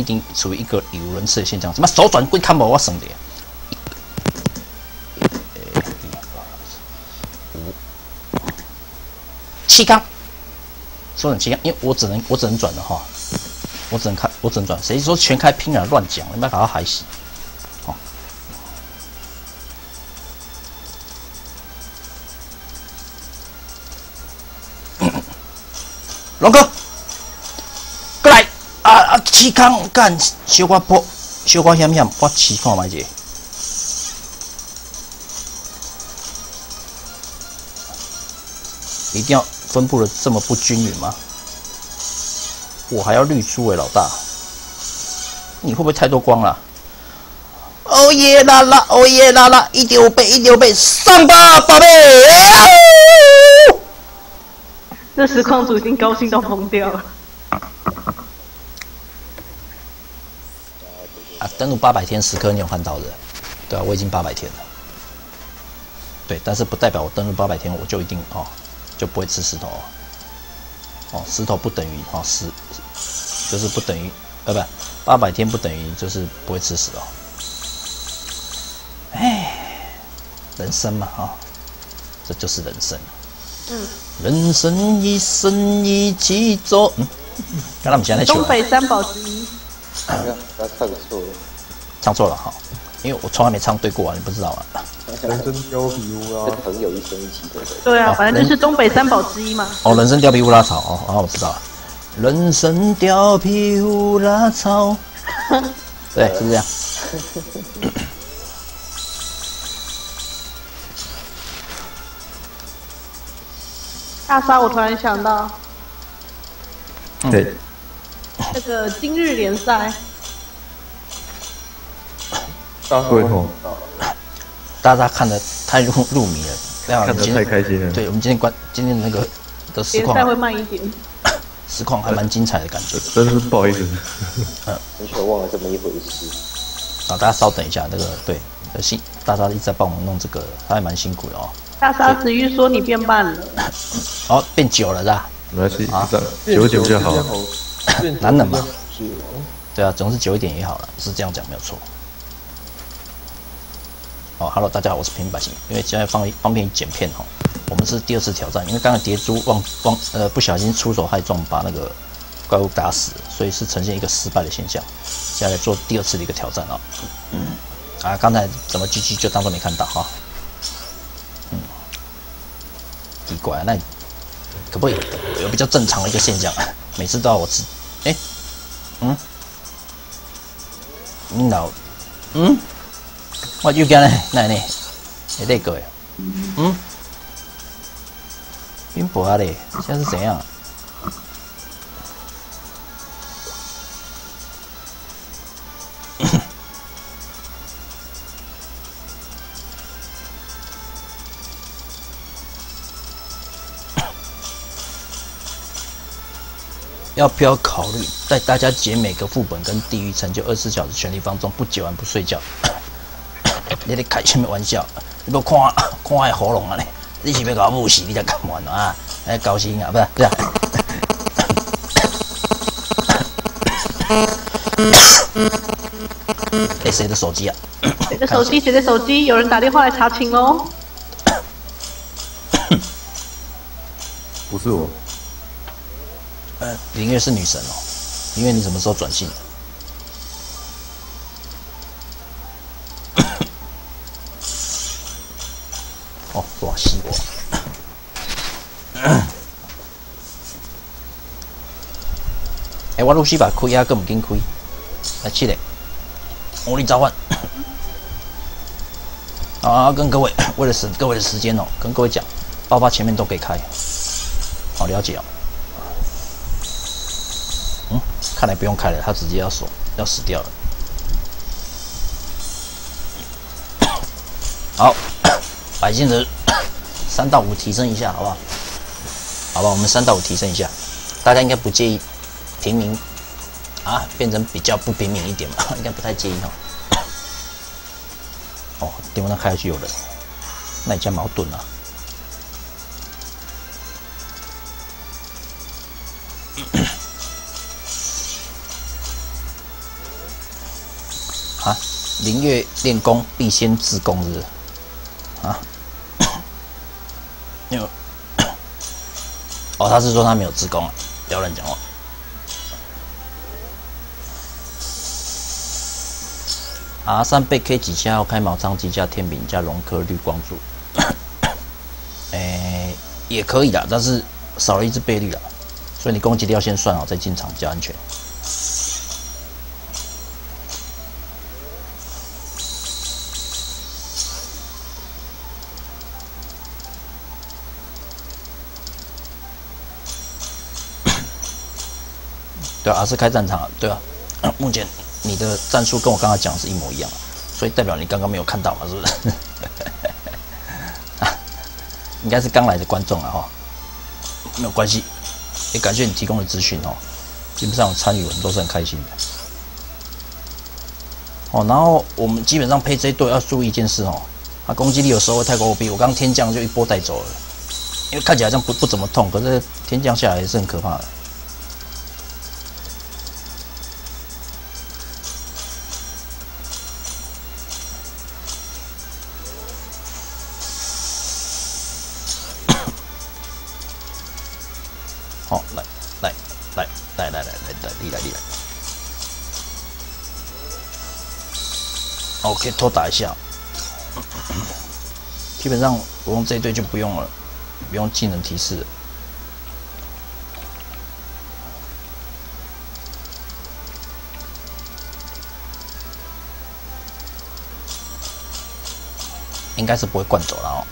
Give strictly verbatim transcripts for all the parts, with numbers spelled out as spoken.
一定处于一个有人次的现象。什么手转龟看不我省的，五七缸，手转七缸，因为我只能我只能转的哈，我只能开我只能转，谁说全开拼啊乱讲，你不要搞到海洗。 龙哥，过来啊啊！起康干，小可破，小可险险，我起看卖者。一定要分布的这么不均匀吗？我还要绿珠诶，老大，你会不会太多光了？哦耶啦啦，哦耶啦啦，一点五倍，一点五倍，上吧，宝贝！ 这实况主已经高兴到疯掉了。 啊，登录八百天时刻你有看到的？对啊，我已经八百天了。对，但是不代表我登录八百天我就一定哦，就不会吃石头哦。哦，石头不等于哦石，就是不等于呃不，八百天不等于就是不会吃石哦。哎，人生嘛啊、哦，这就是人生。嗯。 人生一生一起走。嗯，刚才我们现在东北三宝之一。 他唱错了， 唱错了哈，因为我从来没唱对过啊，你不知道啊。 人生貂皮乌拉， 朋友一生一起对不对？ 对啊，反正就是东北三宝之一嘛。 哦，人参貂皮乌拉草哦，哦，我知道了。人参貂皮乌拉草，对，是这样。 大沙，我突然想到， 对， 那个今日联赛， 大会吼， 大家看得太入入迷了，这样看得太开心了。 对，我们今天关今天的那个的实况联赛会慢一点， 实况还蛮精彩的感觉。 真是不好意思， 完全忘了这么一回事。 啊，大家稍等一下，那个对，辛大家一直在帮我们弄这个，他还蛮辛苦的哦。 大沙子玉说你变慢了， 哦，变久了啦， 没关系，这样久久就好。 男人嘛，对啊，总是久一点也好了，是这样讲没有错。哦 ，Hello， 大家好，我是平百姓，因为现在方方便剪片哈，我们是第二次挑战，因为刚才蝶珠忘忘呃不小心出手害撞把那个怪物打死，所以是呈现一个失败的现象。现在来做第二次的一个挑战啊、哦，嗯，啊，刚才怎么 G G 就当做没看到哈。嗯，奇怪，那可不可以有比较正常的一个现象？每次都要我吃，哎、欸，嗯，你老，嗯，我又干嘞，那呢，也那个，嗯，晕博啊嘞，现在是怎样？要不要考虑带大家解每个副本跟地狱成就二十四小时全力放纵，不解完不睡觉？你在开什么玩笑？你不看看我喉咙啊嘞？你是要搞我误死？你在干嘛呢啊？哎，高兴啊，不是不是。哎，谁的手机啊？ 谁的手机？谁的手机？有人打电话来查寝喽？ 不是我。 呃，林月是女神哦，林月你什么时候转性？哦，多西我。哎、欸，我陆续把开啊，更唔紧开，来起来，魔力召唤。啊，跟各位为了省各位的时间哦，跟各位讲，爆发前面都可以开，好了解哦。嗯，看来不用开了，他直接要死，要死掉了。好，百姓值三到五提升一下，好不好？好吧，我们三到五提升一下，大家应该不介意平民啊变成比较不平民一点吧？应该不太介意哈。哦，电风扇开下去有人，那你家矛盾啊？ 啊，凌月练功必先自宫，是不是？啊？因为哦，他是说他没有自宫啊，不要乱讲话。R 三被 K 几下后开毛仓机加天饼加龙科绿光柱，诶、欸、也可以啦，但是少了一只倍率啦，所以你攻击力要先算好再进场比较安全。对啊，还是开战场啊，对啊，目前你的战术跟我刚刚讲的是一模一样，所以代表你刚刚没有看到嘛，是不是？应该是刚来的观众啊，哈，没有关系，也感谢你提供的资讯哦，基本上我参与我们都是很开心的。哦，然后我们基本上配这一队要注意一件事哦，他攻击力有时候会太过 O P， 我刚天降就一波带走了，因为看起来这样不不怎么痛，可是天降下来也是很可怕的。好，来来来来来来来来，你来你来。OK， 偷打一下。基本上我用这一队就不用了，不用技能提示了。应该是不会灌走了哦。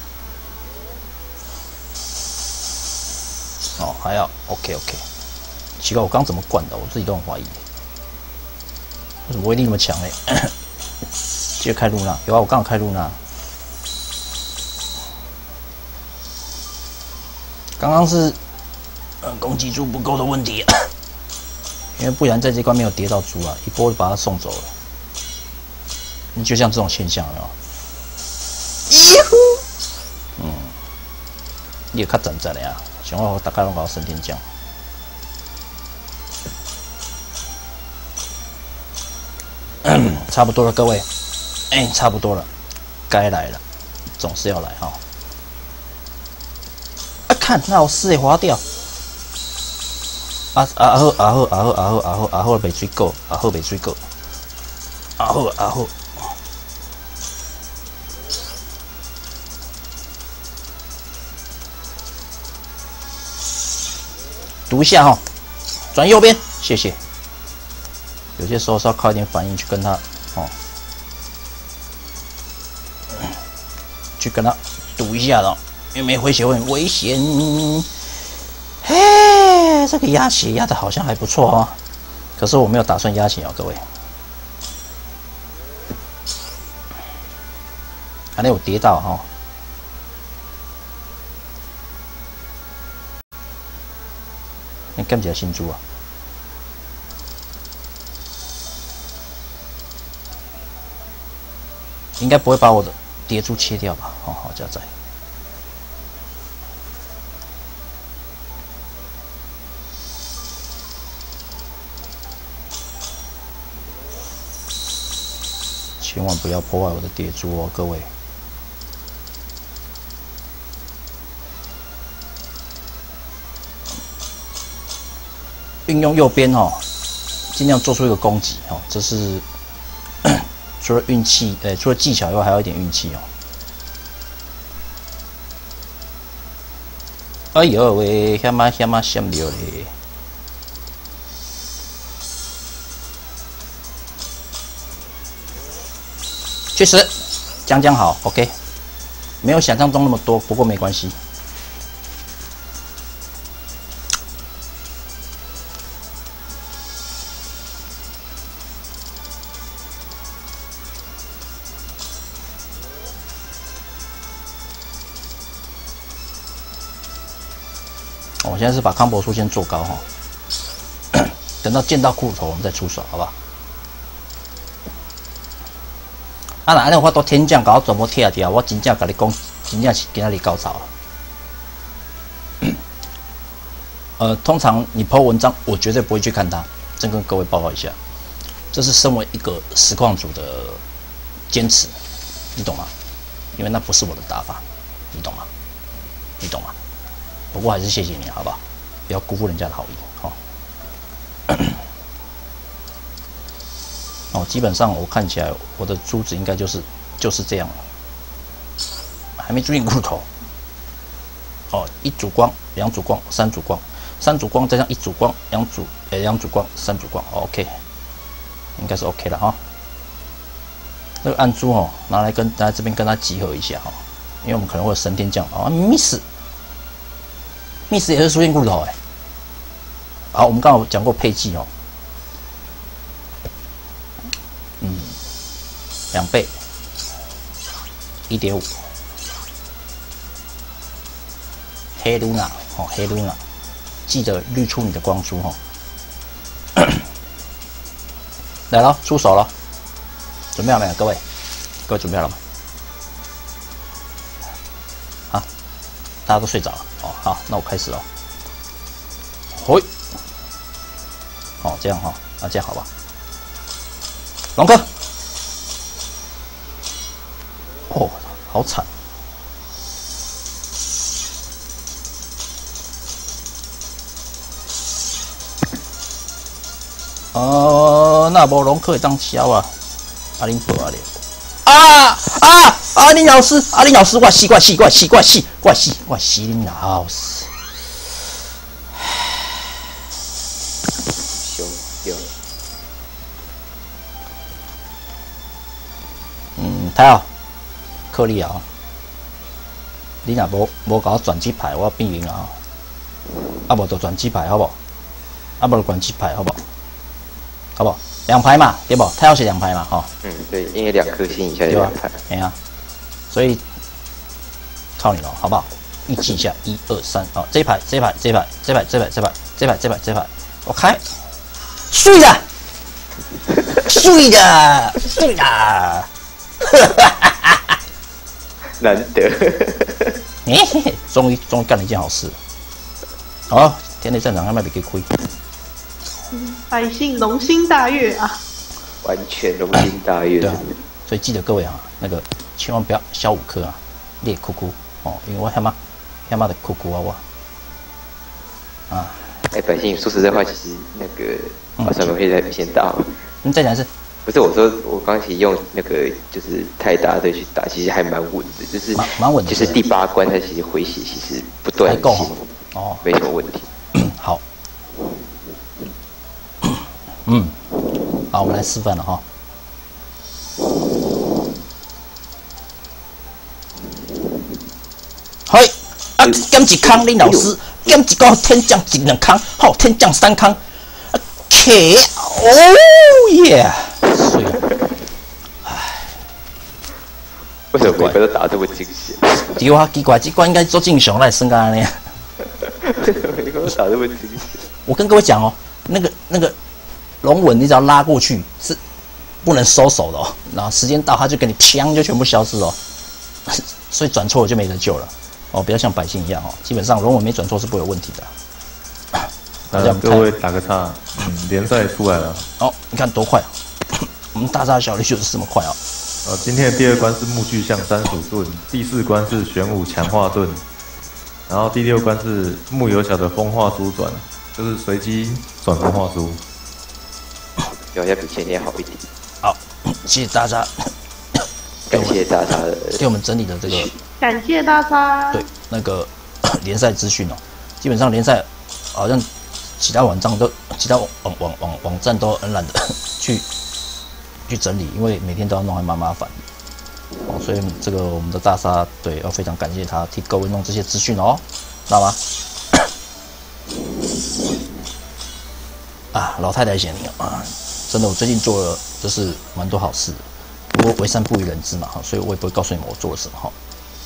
哦，还要 OK OK， 奇怪，我刚怎么灌的？我自己都很怀疑，为什么威力那么强嘞？记得开露娜，有啊，我刚好开露娜。刚刚是呃攻击猪不够的问题，因为不然在这关没有叠到猪啊，一波就把它送走了。你就像这种现象，有没有？咦呼，嗯，你也较站在的呀。想我大概拢搞升天降，差不多了，各位，哎、欸，差不多了，该来了，总是要来哈。啊，看那我丝也划掉，啊啊好啊好啊好啊好啊好啊好袂水够，啊好袂水够，啊好啊好。读一下哈，转右边，谢谢。有些时候是要靠一点反应去跟他哦，去跟他赌一下的，因为没回血会很危险。嘿，这个压血压的好像还不错哦，可是我没有打算压血哦，各位。还有跌到哈。你干不起新猪啊？应该不会把我的蝶猪切掉吧？哦，好加载。千万不要破坏我的蝶猪哦，各位。运用右边哦，尽量做出一个攻击哦，这是除了运气，呃，除了技巧以外，还有一点运气哦。哎呦喂，遐嘛遐嘛闪了嘞！确实，讲讲好 ，OK， 没有想象中那么多，不过没关系。我现在是把康博数先做高哈，等到见到骷髅头我们再出手，好不好？啊，哪有法度天降搞我全部拆掉？我真正跟你讲，真正是今仔日高潮了。呃，通常你 po 文章，我绝对不会去看它，真跟各位报告一下。 这是身为一个实况组的坚持，你懂吗？因为那不是我的打法，你懂吗？你懂吗？不过还是谢谢你，好不好？不要辜负人家的好意，好、哦。哦，基本上我看起来我的珠子应该就是就是这样了，还没注意骨头。哦，一组光，两组光，三组光，三组光再加一组光，两组呃两组光，三组光、哦、，OK， 应该是 OK 了哈、哦。这个暗珠哦，拿来跟拿来这边跟它集合一下哈、哦，因为我们可能会有神天降啊 ，miss，miss 也是出现骨头哎。好，我们刚好讲过配技哦。嗯，两倍，一点五，黑露娜，哦，黑露娜，记得滤出你的光珠哦。来了，出手了，准备好没有，各位？各位准备好了吗？啊，大家都睡着了哦。好，那我开始了。嘿，哦，这样哈、哦，那这样好吧？龙哥，哦，好惨！呃，那无龙可以当消啊？阿林伯啊咧！啊啊！阿林老师，阿林老师，我死，我死，我死，我死，我死，我死林老师。 凶凶。 嗯，太好，克利啊！你若无无甲我转机牌，我变赢啊！啊无就转机牌好不好？啊无就转机牌好不好？好不好？两排嘛，对不？太好写两排嘛，哈、哦。 嗯，对，因为两颗星以下就两排。 哎呀、啊，所以靠你了，好不好？一记一下，一二三，好，这一排，这一排，这一排，这一排，这一排，这一排，这一排，这一排，这一排，我开，睡的，睡的，睡的。 难得， 嘿嘿嘿，终于终于干了一件好事。好，天雷战场，要不要给亏？ 百姓龙心大悦啊！ 完全龙心大悦。 对啊，所以记得各位啊，那个千万不要消五颗啊，裂哭哭哦，因为我他妈他妈的哭哭娃娃啊！ 哎、欸，百姓说实在话，其实那个马上可以再先打。 你再讲一次。 不是我说，我刚其实用那个就是泰达队去打，其实还蛮稳的，就是蛮稳的。 就是第八关它其实回血其实不断够哦， 没什么问题。 好，嗯，好，我们来示范了哈。嘿，啊，减一康林老师，减一个天降一两康，好，天降三康，啊，K， 哦耶！水，唉， 为什么每个都打这么惊险？ 对啊，奇怪，这关应该做正常来升干呢。 每个都打这么惊险。 我跟各位讲哦，那个那个龙吻，你只要拉过去是不能收手的哦，然后时间到，他就给你砰就全部消失哦，所以转错了就没得救了哦，不要像百姓一样哦，基本上龙吻没转错是不会有问题的。 那各位打个岔，嗯，联赛出来了。 哦，你看多快啊！我们大杀小绿就是这么快啊！ 呃，今天的第二关是木具象三属盾，第四关是玄武强化盾，然后第六关是木有小的风化珠转，就是随机转风化珠。 有要比前天好一点。 好，谢谢大家， 感谢大家的给我们整理的这个， 感谢大家。 对，那个联赛资讯哦，基本上联赛好像。其他网站都，其他网网网网网站都很懒得去去整理，因为每天都要弄，还蛮麻烦的。哦，所以这个我们的大沙对要非常感谢他替各位弄这些资讯哦，知道吗？啊，老太太显灵啊，真的，我最近做了就是蛮多好事的，不过为善不欲人知嘛，哈，所以我也不会告诉你们我做了什么哈。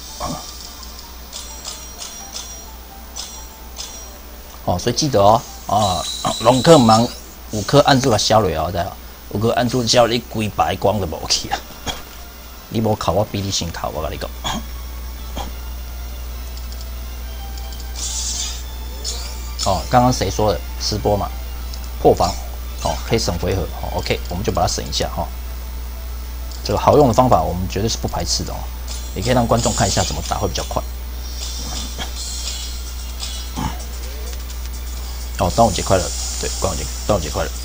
哦，所以记得哦。啊，龙克忙五颗按住个消落后，知五颗按住消你规白光都无去啊！你无考我比你先考，我跟你讲。哦，刚刚谁说的？吃播嘛，破防哦，可以省回合。哦 ，OK， 我们就把它省一下哈、哦。这个好用的方法，我们绝对是不排斥的哦。也可以让观众看一下怎么打会比较快。哦，端午节快乐！对，端午节，端午节快乐。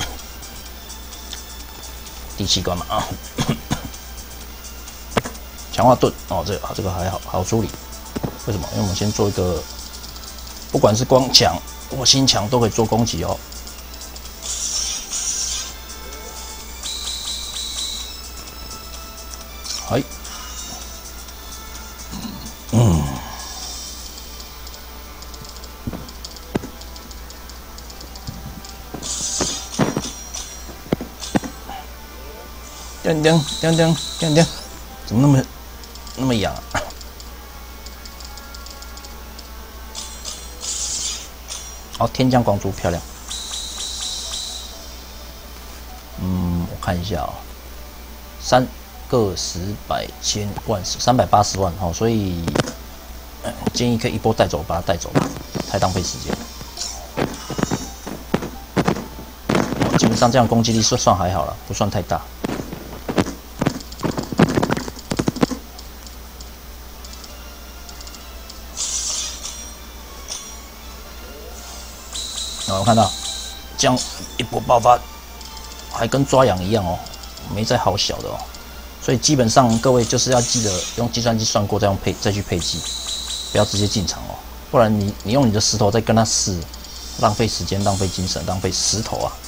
第七关嘛啊，强化盾哦，这个这个还好，好处理。为什么？因为我们先做一个，不管是光墙或心墙都可以做攻击哦。哎，嗯，叮叮叮叮叮叮，怎么那么那么痒啊？好，天降光珠漂亮。嗯，我看一下哦，三。个十百千万三百八十万哦，所以、呃、建议可以一波带走，把它带走，太浪费时间。哦、基本上这样攻击力算算还好了，不算太大。哦，我看到这样一波爆发，还跟抓痒一样哦，没在好小的哦。所以基本上各位就是要记得用计算机算过，再用配再去配技，不要直接进场哦，不然你你用你的石头再跟他试，浪费时间、浪费精神、浪费石头啊。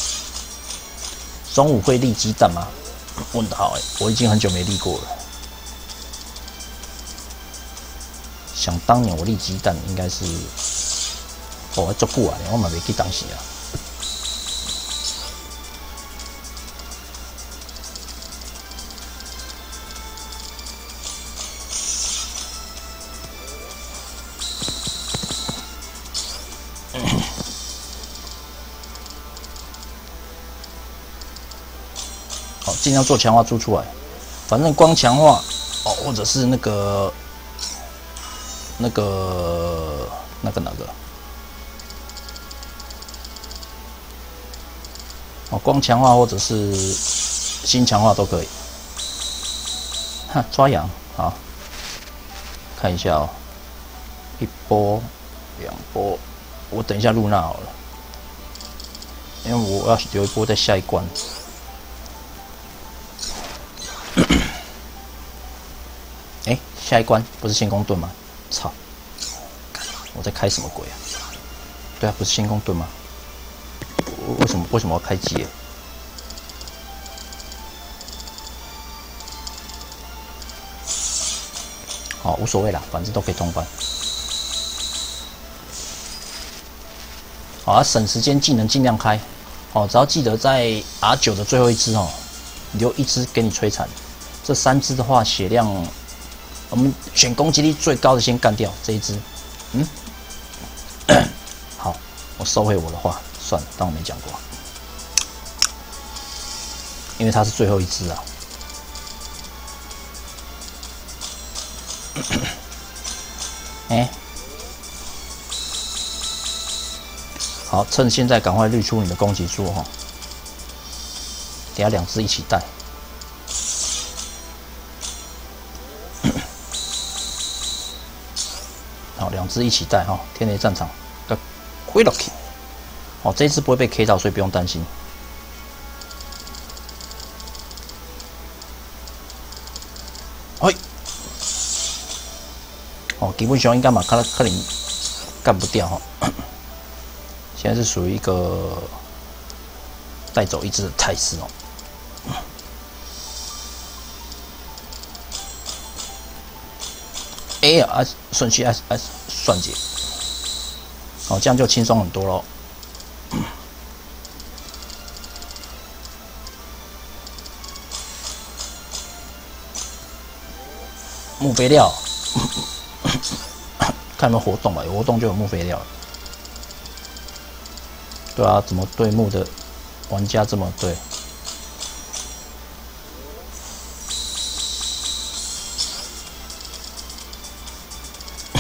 中午会立鸡蛋吗？问得好哎，我已经很久没立过了。想当年我立鸡蛋应该是，哦，足久啊，我嘛袂记当时啊。好，尽量做强化珠出来，反正光强化哦，或者是那个那个那个哪个哦，光强化或者是新强化都可以。哈，抓痒，好，看一下哦，一波、两波，我等一下录那好了，因为我要留一波在下一关。哎，下一关不是先攻盾吗？操！我在开什么鬼啊？对啊，不是先攻盾吗？为什么为什么要开机？好，无所谓啦，反正都可以通关。好啊，省时间技能尽量开。哦，只要记得在 R 九 的最后一只哦，留一只给你摧残。这三只的话，血量。我们选攻击力最高的先干掉这一只，嗯，好，我收回我的话，算了，当我没讲过，因为它是最后一只啊。哎、欸，好，趁现在赶快滤出你的攻击数哈，等下两只一起带。好，两只一起带哈，天雷战场，个挥了 K， 哦，这一次不会被 K 到，所以不用担心。嘿，哦，基本上应该嘛，可能可能干不掉哈。现在是属于一个带走一只的态势哦。哎呀，啊，顺序啊啊算解，哦，这样就轻松很多咯。木飞料，看有没有活动吧，有活动就有木飞料。对啊，怎么对木的玩家这么对？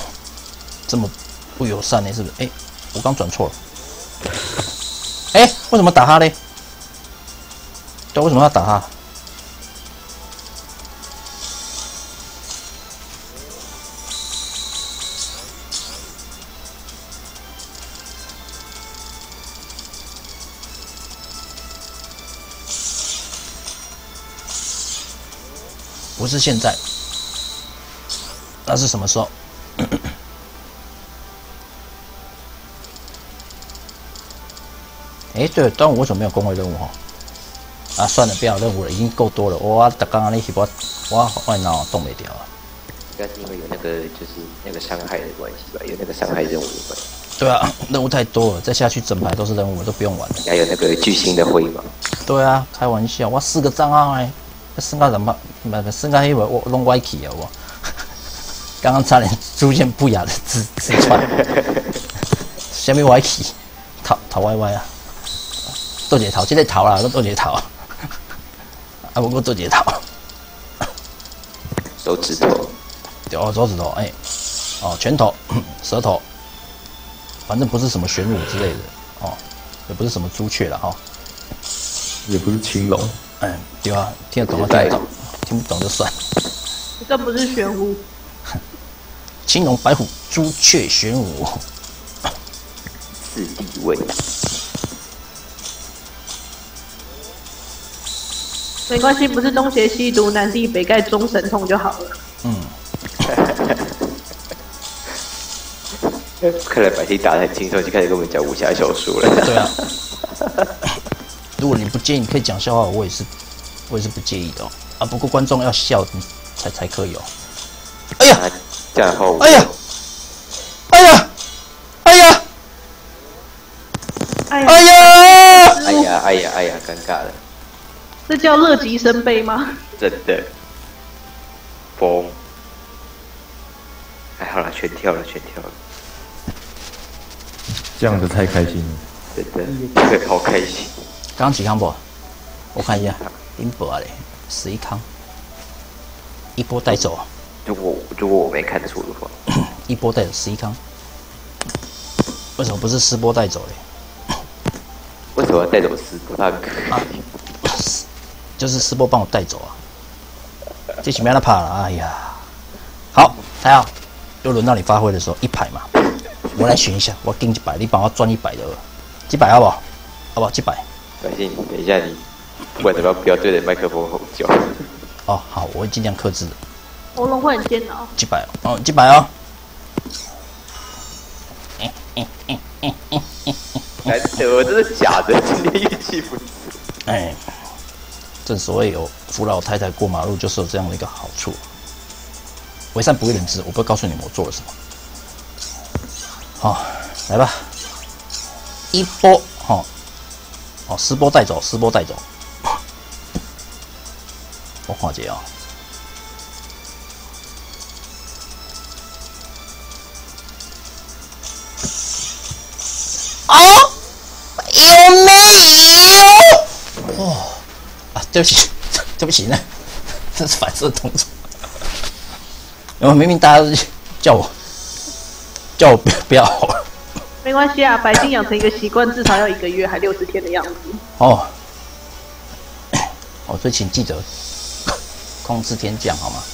这么不友善呢？是不是？哎、欸，我刚转错了。哎、欸， 为什么打他嘞？对，为什么要打他？不是现在，那是什么时候？哎，对了，端午为什么没有公会任务哈？啊，算了，不要任务了，已经够多了。我刚刚那些我我我脑动没掉啊。 应该是因为有那个就是那个伤害的关系吧，有那个伤害任务的关系。 对啊，任务太多了，再下去整排都是任务，我都不用玩了。 还有那个巨星的灰嘛。 对啊，开玩笑，我四个账号哎，升到什么？不升到黑我我弄歪起啊我。刚刚差点出现不雅的字字串。下面歪起，逃逃歪歪啊！做一个头，这个头啦，我做一个头。啊，不过做一个头。 手指头。 对哦，手指头，哎、欸，哦，拳头、舌头，反正不是什么玄武之类的，哦，也不是什么朱雀了哈、哦， 也不是青龙。 嗯，对啊，听得懂就听得懂，听不懂就算。 这不是玄武。 青龙、白虎、朱雀、玄武。 四地位。 没关系，不是东邪西毒，南帝北盖中神通就好了。 嗯。 看来百姓打得很轻松，就开始跟我们讲武侠小说了。 对啊。如果你不介意，你可以讲笑话，我也是，我也是不介意的、哦、啊。不过观众要笑才才可以哦。哎呀！ 这样后， 哎呀！哎呀！哎呀！ 哎呀！ 哎呀！ 哎呀！哎呀！哎呀！尴尬了。 这叫乐极生悲吗？ 真的。崩。还好啦，全跳了，全跳了。 这样子太开心了。 真的，这个好开心。 刚刚几康不？我看一下，林博嘞，十一康，一波带走。 如果如果我没看错的话， 一波带走十一康，为什么不是四波带走嘞？ 为什么要带走四波？他啊，就是四波帮我带走啊！这前面他怕了，哎呀，好，太好，又轮到你发挥的时候，一排嘛，我来选一下，我给你一百，你帮我赚一百的，几百好不好？好不好？几百。 百姓，等一下你，不管怎么样，不要对着麦克风吼叫。 哦，好，我会尽量克制的。 喉咙会很煎熬。 几百哦，几百哦。 难得，这是假的，今天运气不是。 哎，正所谓有扶老太太过马路，就是有这样的一个好处。为善不为人知，我不会告诉你们我做了什么。好，来吧，一波，哦，哦，十波带走，十波带走。我看一下哦。哦，有没有？哦，啊，对不起，对不起呢，这是反射动作。然后明明大家都叫我叫我不要不要好了。 没关系啊，白金养成一个习惯，至少要一个月还六十天的样子。 哦，哦，所以请记得控制天降好吗？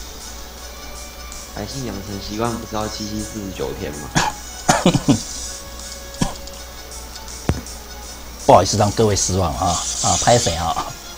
百姓养成习惯不是要七七四十九天吗？ 不好意思让各位失望啊啊，拍谁啊？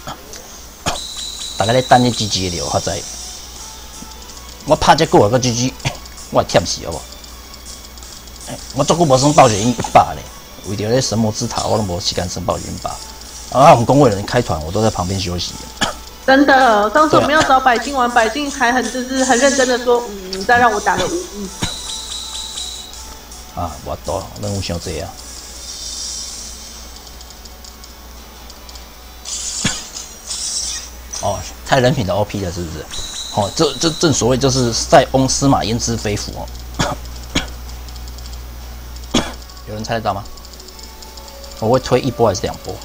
大家在等你 G G 的流，我知。我拍这个个 G G， 我忝死好不好？我足久无算报一一百咧，为着咧神魔之塔，我都无时间申报一百。啊，我们工会人开团，我都在旁边休息。 真的，上次我们要找百姓玩，百姓还很就是很认真的说，嗯，你再让我打个五亿。 啊，我多任务伤济啊。哦，太人品的 O P 了，是不是？哦，这这正所谓就是塞翁失马焉知非福哦。有人猜得到吗？我会推一波还是两波？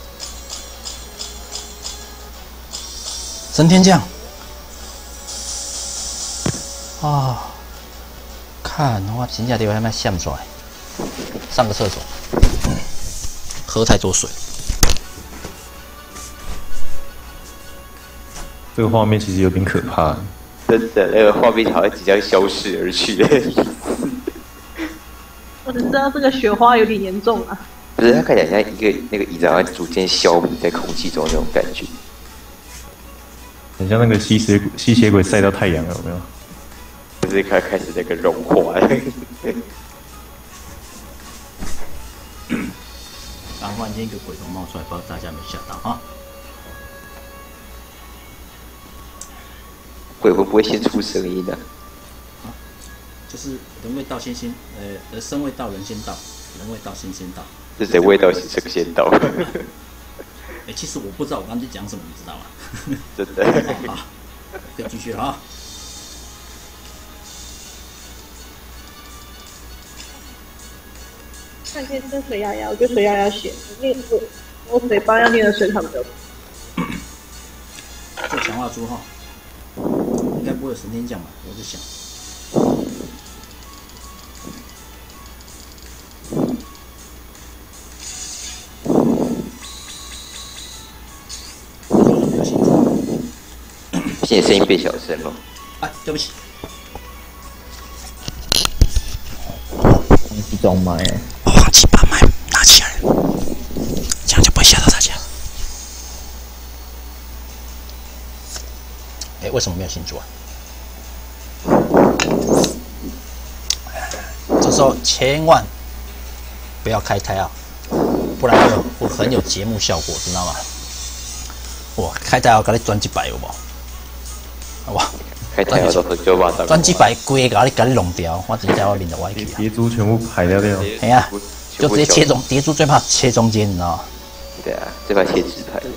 神天降啊！看我真正就还没想出来，上个厕所。 喝太多水。 这个画面其实有点可怕。 真的，那个画面好像即将消逝而去的意思。 我只知道这个雪花有点严重啊。 不是，它看起来像一个那个椅子好像逐渐消弭在空气中那种感觉。 很像那个吸血吸血鬼晒到太阳了，有没有？ 就是开开始那个融化了。 刚忽然间一个鬼头冒出来，不知道大家有没有吓到啊？ 鬼会不会先出声音呢、 啊？就是人未到先先，呃呃，生未到人先到，人未到先先到。 是谁味道先生先到？ 哎、欸，其实我不知道我刚才讲什么，你知道吗？ 真的。 好，好可以继续了啊。 看可以跟水鸭鸭，我觉得水鸭鸭写那个我嘴巴要念的顺畅比较多。 做强化猪哈，应该不会有神天降吧？我在想。 现在声音变小声了。 哎，对不起。 忘记装麦， 我忘记把麦拿起来了，这样就不会吓到大家。哎，为什么没有新竹啊？这时候千万不要开胎啊，不然会会很有节目效果，知道吗？哇，开胎要给你转几百有无？哇！ 开台要都很久吧？ 转几百规个，你给你弄掉，我真正我面的歪去啊！ 蝶珠全部排掉掉。 哎呀，就直接切中，蝶珠最怕切中间，你知道吗？ 对啊，最怕切直排。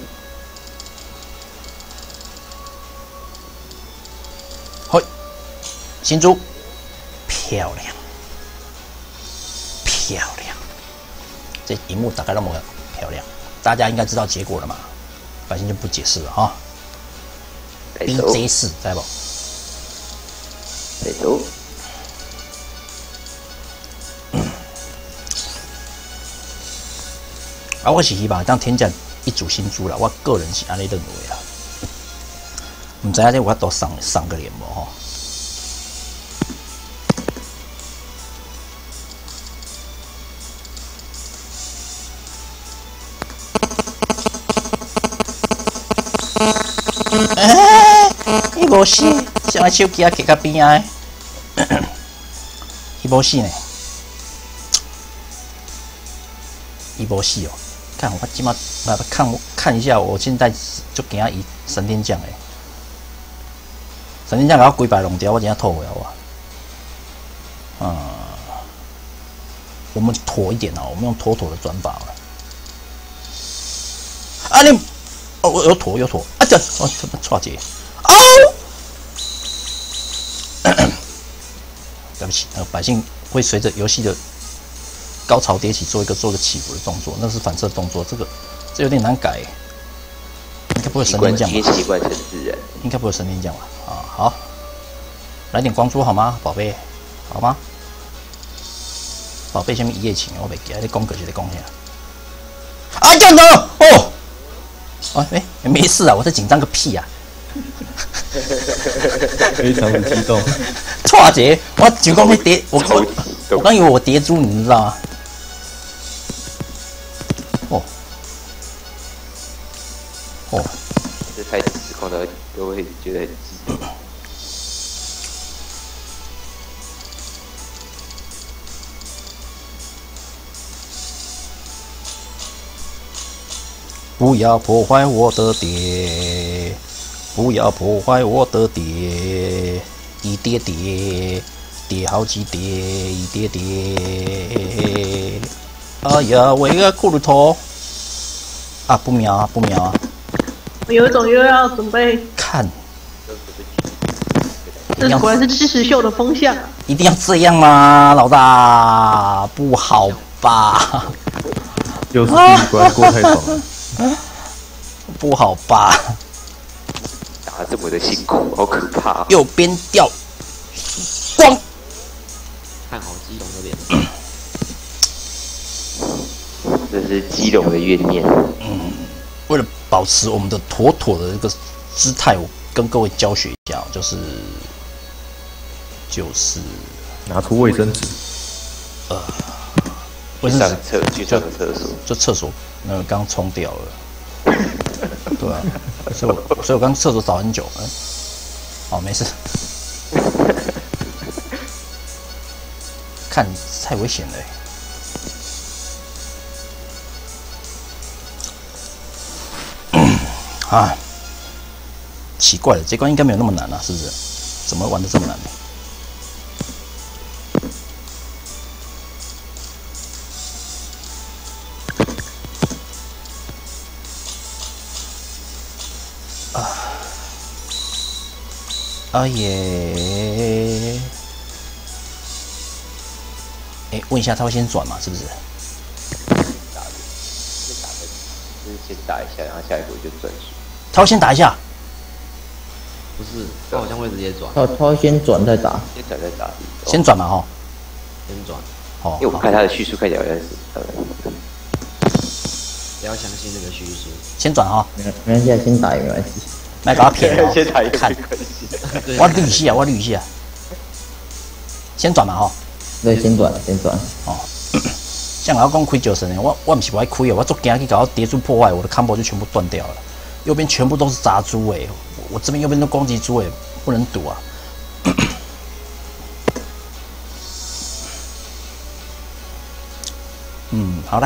嘿，新珠，漂亮，漂亮！这荧幕大概那么漂亮，大家应该知道结果了嘛？百姓就不解释了啊。B J 四，知道不？ 没错。 啊，我是希望当天降一组新珠啦，我个人是安尼认为啦。唔知影这我都上上个脸无吼。伊无死，像个手机啊，摕到边啊，伊无死呢，伊无死哦。看我今嘛，来看看一下，我现在就给他以神天降诶，神天降给他几百弄掉，我真正吐了我。嗯，我们妥一点啊，我们用妥妥的转法了。啊你，哦我有妥有妥，啊这我怎么错节？哦，对不起，呃，百姓会随着游戏的高潮迭起做一个做一个起伏的动作，那是反射动作，这个这有点难改，应该不会有神天降吧？ 已经习惯成自然， 应该不会有神天降吧？啊，好，来点光珠好吗，宝贝？好吗？宝贝，下面一夜情，我袂记，你讲个就得讲下。啊，这样的哦，哦，哎、欸，没事啊，我在紧张个屁啊！ 非常的激动。 错节，我就讲你叠，我我我刚以为我叠猪，你知道吗？哦哦， 这太失控了，都会觉得很激动。 不要破坏我的蝶，不要破坏我的蝶，一叠叠，叠好几叠，一叠叠。哎呀，我一个骷髅头啊，不瞄啊，不瞄啊！ 我有一种又要准备看， 这果然是吃石秀的风向啊！ 一定要这样吗，老大？不好吧？ 又是第一关过太爽了。 不好吧？ 打得这么的辛苦，好可怕、啊！ 右边掉光， 看好激动的脸。 这是基隆的怨念。 为了保持我们的妥妥的这个姿态，我跟各位教学一下，就是就是拿出卫生纸， 卫生纸上厕去上个厕所， 就厕所那个刚冲掉了，对啊，所以我所以我刚厕所找很久，嗯，哦没事，看太危险了欸。啊，奇怪了，这关应该没有那么难啊，是不是？怎么玩的这么难呢？啊，啊耶！哎，问一下，他会先转吗？是不是？ 打的，先打的，就是先打一下，然后下一回就转速。 他会先打一下。 不是，他好像会直接转， 他他会先转再打， 先转再打， 先转嘛，哈。 先转， 哦因为我看他的叙述看起来好像是，呃， 不要相信那个叙述。 先转哈， 没没关系，啊，先打也没关系。 来给他撇哦。 先打也没看， 关系。 我捋一下，我捋一下。先转嘛，哈。 对，先转，先转。 哦，像我讲开九神的，我我不是不爱开哦，我做惊去搞到叠珠破坏，我的 combo 就全部断掉了。右边全部都是杂猪哎，我这边右边都攻击猪哎，不能赌啊。嗯，好来。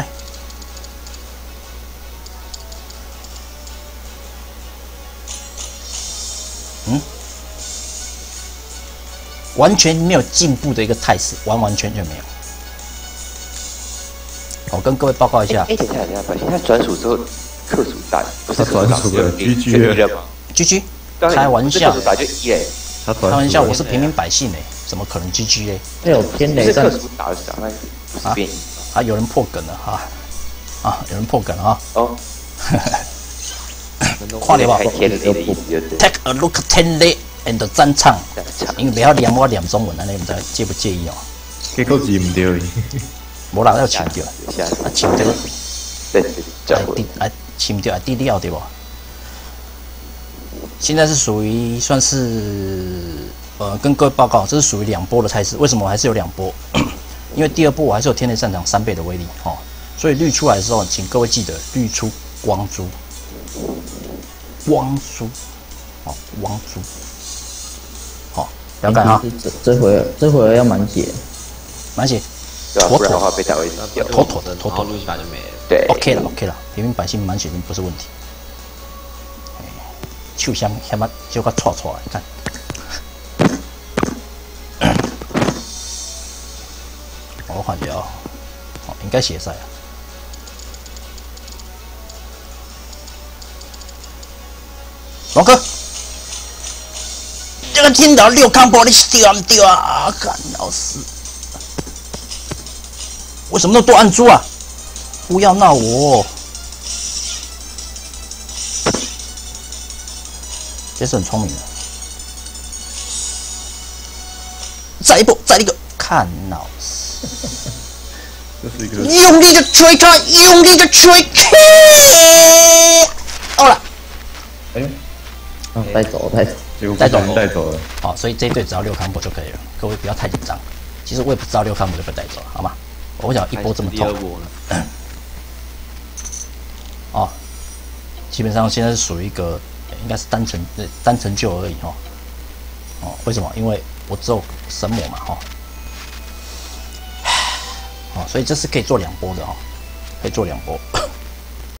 嗯，完全没有进步的一个态势，完完全全没有。我跟各位报告一下。 哎，等一下，等一下，发现他转属之后克数大，不是他转属了 G G 了吗 G G， 开玩笑克，数打就一嘞， 他转开玩笑，我是平民百姓哎，怎么可能 G G 哎？ 他有天雷战不是克，数打就打，那不是变异啊，有人破梗了哈，啊，有人破梗了哈。 哦。 看了吧开天雷的意思就是 ？Take a look at 天雷 and 战场， 战场。 因为不要念我念中文，那你们知介不介意哦？ 结果字唔对， 无啦，要强调， 下啊，强调， 对对，转回哎滴哎，强调哎，滴掉对不？现在是属于算是呃，跟各位报告，这是属于两波的态势。为什么我还是有两波？因为第二波我还是有天雷战场三倍的威力哦，所以滤出来的时候，请各位记得滤出光珠，光珠，哦，光珠，好，了解哈， 这这回这回要满血， 满血， 对吧？ 妥不然的话妥被打会掉。 妥妥的，妥妥然后路西法就没了。 对 ，OK 了，OK 了，平民百姓满血真不是问题。手香香把就个戳出来，看。我感觉哦，哦，应该写赛啊。龙哥，这个听到六康波你丢不丢啊？干老师，为什么那么多暗珠啊？不要闹我、哦！这是很聪明的。再一步，再一个，看老师， 这是一个用力的吹开，用力的吹开。好了， 哎呦，啊，带走带走， 结果带走被人带走了。 好，所以这一队只要六康波就可以了，各位不要太紧张。其实我也不知道六康波就被带走了，好吗？我想一波这么痛第二。波了， 哦，基本上现在是属于一个应该是单成单成就而已哈、哦。哦，为什么？因为我只有神魔嘛哈、哦。哦，所以这是可以做两波的哈、哦，可以做两波。